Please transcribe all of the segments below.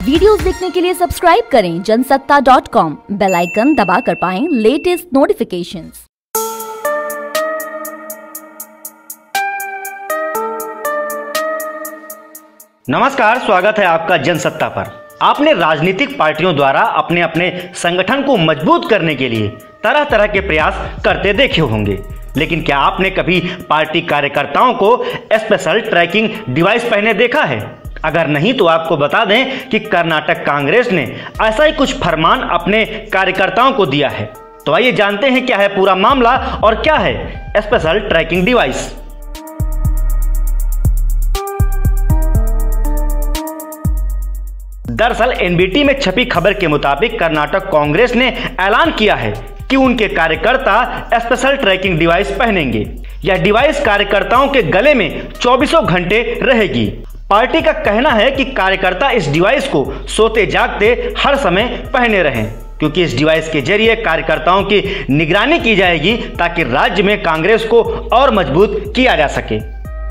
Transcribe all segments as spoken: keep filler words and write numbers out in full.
Videos देखने के लिए सब्सक्राइब करें Jansatta dot com, bell icon दबाकर पाएं लेटेस्ट नोटिफिकेशंस। नमस्कार, स्वागत है आपका जनसत्ता पर। आपने राजनीतिक पार्टियों द्वारा अपने अपने संगठन को मजबूत करने के लिए तरह तरह के प्रयास करते देखे होंगे, लेकिन क्या आपने कभी पार्टी कार्यकर्ताओं को स्पेशल ट्रैकिंग डिवाइस पहने देखा है? अगर नहीं तो आपको बता दें कि कर्नाटक कांग्रेस ने ऐसा ही कुछ फरमान अपने कार्यकर्ताओं को दिया है। तो आइए जानते हैं क्या है पूरा मामला और क्या है स्पेशल ट्रैकिंग डिवाइस। दरअसल एनबीटी में छपी खबर के मुताबिक कर्नाटक कांग्रेस ने ऐलान किया है कि उनके कार्यकर्ता स्पेशल ट्रैकिंग डिवाइस पहनेंगे। यह डिवाइस कार्यकर्ताओं के गले में चौबीसों घंटे रहेगी। पार्टी का कहना है कि कार्यकर्ता इस डिवाइस को सोते जागते हर समय पहने रहें, क्योंकि इस डिवाइस के जरिए कार्यकर्ताओं की निगरानी की जाएगी ताकि राज्य में कांग्रेस को और मजबूत किया जा सके।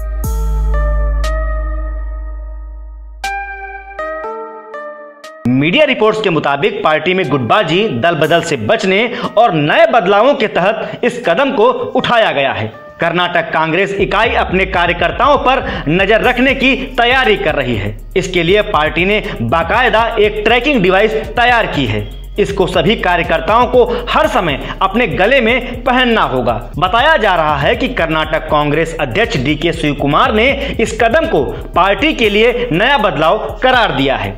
मीडिया रिपोर्ट्स के मुताबिक पार्टी में गुटबाजी, दल बदल से बचने और नए बदलावों के तहत इस कदम को उठाया गया है। कर्नाटक कांग्रेस इकाई अपने कार्यकर्ताओं पर नजर रखने की तैयारी कर रही है। इसके लिए पार्टी ने बाकायदा एक ट्रैकिंग डिवाइस तैयार की है। इसको सभी कार्यकर्ताओं को हर समय अपने गले में पहनना होगा। बताया जा रहा है कि कर्नाटक कांग्रेस अध्यक्ष डी के शिवकुमार ने इस कदम को पार्टी के लिए नया बदलाव करार दिया है।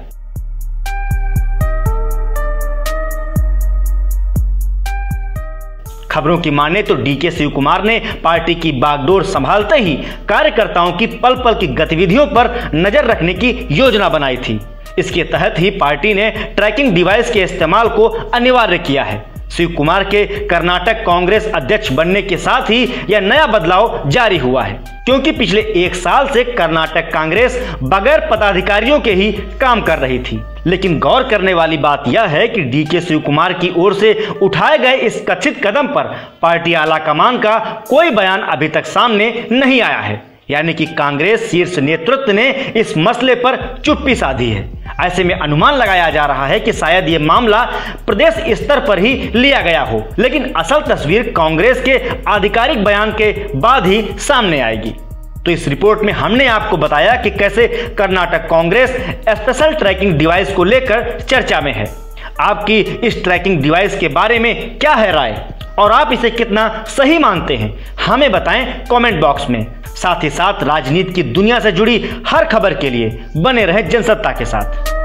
खबरों की माने तो डी के शिवकुमार ने पार्टी की बागडोर संभालते ही कार्यकर्ताओं की पल पल की गतिविधियों पर नजर रखने की योजना बनाई थी। इसके तहत ही पार्टी ने ट्रैकिंग डिवाइस के इस्तेमाल को अनिवार्य किया है। शिवकुमार के कर्नाटक कांग्रेस अध्यक्ष बनने के साथ ही यह नया बदलाव जारी हुआ है, क्योंकि पिछले एक साल से कर्नाटक कांग्रेस बगैर पदाधिकारियों के ही काम कर रही थी। लेकिन गौर करने वाली बात यह है कि डी के शिवकुमार की ओर से उठाए गए इस कथित कदम पर पार्टी आलाकमान का कोई बयान अभी तक सामने नहीं आया है, यानी कि कांग्रेस शीर्ष नेतृत्व ने इस मसले पर चुप्पी साधी है। ऐसे में अनुमान लगाया जा रहा है कि शायद ये मामला प्रदेश स्तर पर ही लिया गया हो, लेकिन असल तस्वीर कांग्रेस के आधिकारिक बयान के बाद ही सामने आएगी। तो इस रिपोर्ट में हमने आपको बताया कि कैसे Karnataka Congress special tracking device को लेकर चर्चा में है। आपकी इस ट्रैकिंग डिवाइस के बारे में क्या है राय और आप इसे कितना सही मानते हैं, हमें बताएं कमेंट बॉक्स में। साथ ही साथ राजनीति की दुनिया से जुड़ी हर खबर के लिए बने रहे जनसत्ता के साथ।